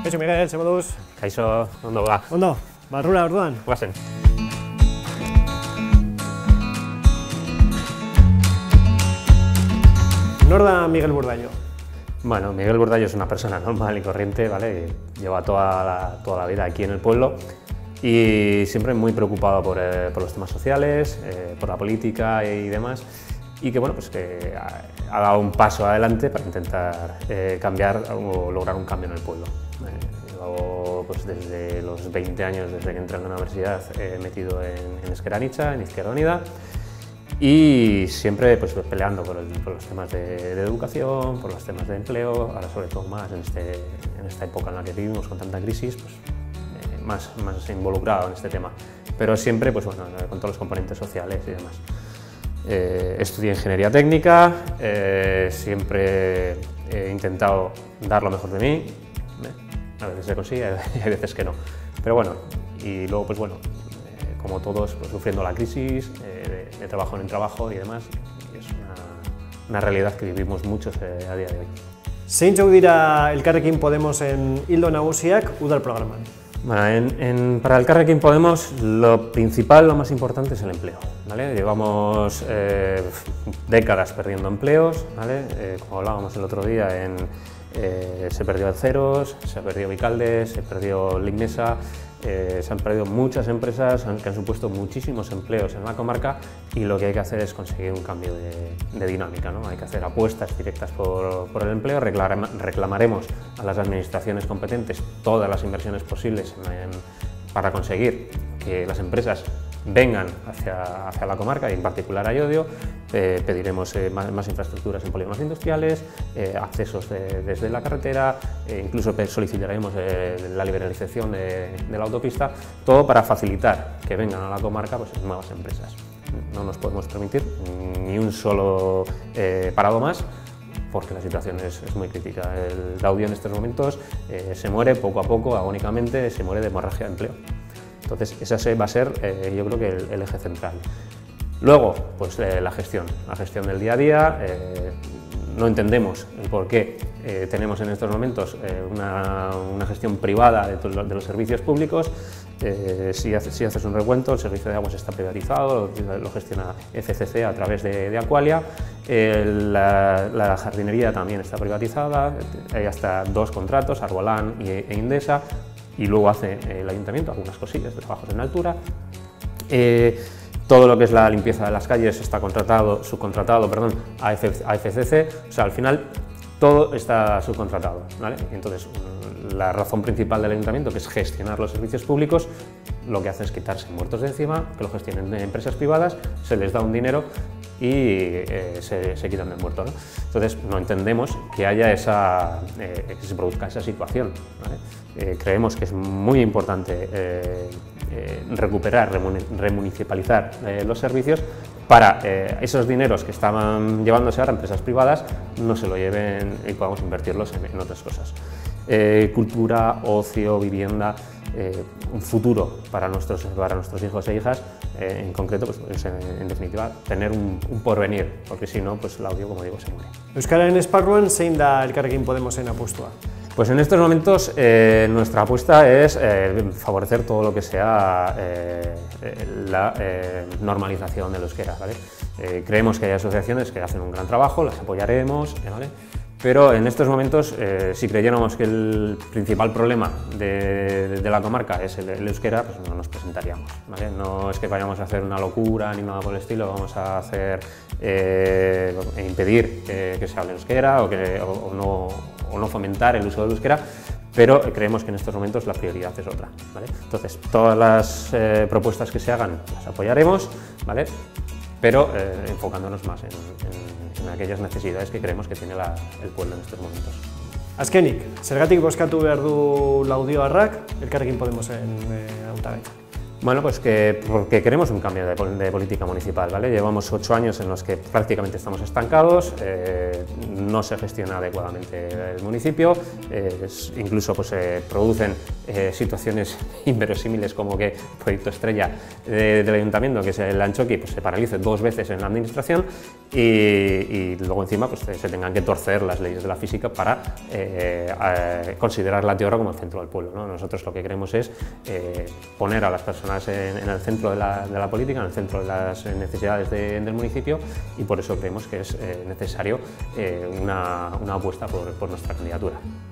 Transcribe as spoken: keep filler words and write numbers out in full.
Kaixo Miguel, ze moduz? Kaixo, ondo ba. Ondo, barrura orduan? Guazen. Nor da Miguel Burdayo? Bueno, Miguel Burdayo es una persona normal y corriente, ¿vale? Lleva toda la, toda la vida aquí en el pueblo y siempre muy preocupado por, eh, por los temas sociales, eh, por la política y demás, y que, bueno, pues que ha, ha dado un paso adelante para intentar eh, cambiar o lograr un cambio en el pueblo. Eh, llevo, pues, desde los veinte años, desde que entré en la universidad, eh, metido en, en Ezker Anitza, en Izquierda Unida, y siempre pues, peleando por, el, por los temas de, de educación, por los temas de empleo, ahora sobre todo más en, este, en esta época en la que vivimos con tanta crisis, pues, eh, más, más involucrado en este tema, pero siempre pues, bueno, con todos los componentes sociales y demás. Eh, estudié Ingeniería Técnica, eh, siempre he intentado dar lo mejor de mí, eh, a veces se consigue y hay veces que no, pero bueno, y luego pues bueno, eh, como todos pues, sufriendo la crisis, eh, de, de trabajo en trabajo y demás, y es una, una realidad que vivimos muchos eh, a día de hoy. Zeintzuk dira Elkarrekin Podemosen ildo nagusiak udal programan? Bueno, en, en, para Elkarrekin Podemos lo principal, lo más importante es el empleo, ¿vale? Llevamos eh, décadas perdiendo empleos, ¿vale? Eh, como hablábamos el otro día, en, eh, se perdió Aceros, se perdió Vicalde, se perdió Lignesa, eh, se han perdido muchas empresas que han supuesto muchísimos empleos en la comarca, y lo que hay que hacer es conseguir un cambio de, de dinámica, ¿no? Hay que hacer apuestas directas por, por el empleo, reclam, reclamaremos a las administraciones competentes todas las inversiones posibles en, en, para conseguir que las empresas vengan hacia, hacia la comarca y en particular a Llodio. Eh, pediremos eh, más, más infraestructuras en polígonos industriales, eh, accesos de, desde la carretera, eh, incluso solicitaremos eh, la liberalización de, de la autopista, todo para facilitar que vengan a la comarca pues, nuevas empresas. No nos podemos permitir ni un solo eh, parado más, porque la situación es, es muy crítica. El Laudio en estos momentos eh, se muere poco a poco, agónicamente, se muere de hemorragia de empleo. Entonces, ese va a ser, eh, yo creo que el, el eje central. Luego, pues eh, la gestión, la gestión del día a día. Eh, no entendemos el por qué eh, tenemos en estos momentos eh, una, una gestión privada de, de los servicios públicos. Eh, si, hace, si haces un recuento, el servicio de aguas está privatizado, lo, lo gestiona F C C a través de, de Aqualia, eh, la, la jardinería también está privatizada, hay hasta dos contratos, Arbolán y, e Indesa, y luego hace el ayuntamiento algunas cosillas de trabajos en altura. Eh, todo lo que es la limpieza de las calles está contratado, subcontratado perdón, a, F, a F C C, o sea, al final todo está subcontratado, ¿vale? Entonces, la razón principal del ayuntamiento, que es gestionar los servicios públicos, lo que hace es quitarse muertos de encima, que lo gestionen empresas privadas, se les da un dinero y eh, se, se quitan del muerto, ¿no? Entonces, no entendemos que haya esa, eh, que se produzca esa situación, ¿vale? Eh, creemos que es muy importante eh, eh, recuperar, remunicipalizar eh, los servicios para eh, esos dineros que estaban llevándose ahora a empresas privadas no se lo lleven y podamos invertirlos en, en otras cosas. Eh, cultura, ocio, vivienda, eh, un futuro para nuestros, para nuestros hijos e hijas, eh, en concreto, pues, en, en definitiva, tener un, un porvenir, porque si no, pues el audio, como digo, se muere. Euskararen esparruan zein da Elkarrekin Podemosen apustua? Pues en estos momentos eh, nuestra apuesta es eh, favorecer todo lo que sea eh, la eh, normalización del euskera, ¿vale? Eh, creemos que hay asociaciones que hacen un gran trabajo, las apoyaremos, ¿vale? Pero en estos momentos, eh, si creyéramos que el principal problema de, de, de la comarca es el, el euskera, pues no nos presentaríamos, ¿vale? No es que vayamos a hacer una locura ni nada por el estilo, vamos a hacer eh, impedir que, que se hable euskera o, que, o, o, no, o no fomentar el uso del euskera, pero creemos que en estos momentos la prioridad es otra, ¿vale? Entonces, todas las eh, propuestas que se hagan las apoyaremos, ¿vale? Pero eh, enfocándonos más en, en, en aquellas necesidades que creemos que tiene la, el pueblo en estos momentos. Azkenik, zergatik bozkatu behar du Laudioarrak Elkarrekin Podemosen eh, hautagaitza? Bueno, pues que porque queremos un cambio de, de política municipal, ¿vale? Llevamos ocho años en los que prácticamente estamos estancados, eh, no se gestiona adecuadamente el municipio, eh, es, incluso pues, se producen eh, situaciones inverosímiles como que el proyecto estrella de, del ayuntamiento, que es el Antxoki, pues se paralice dos veces en la administración y, y luego encima pues, se tengan que torcer las leyes de la física para eh, eh, considerar la tierra como el centro del pueblo, ¿no? Nosotros lo que queremos es eh, poner a las personas En, en el centro de la, de la política, en el centro de las necesidades de, del municipio, y por eso creemos que es eh, necesario eh, una, una apuesta por, por nuestra candidatura.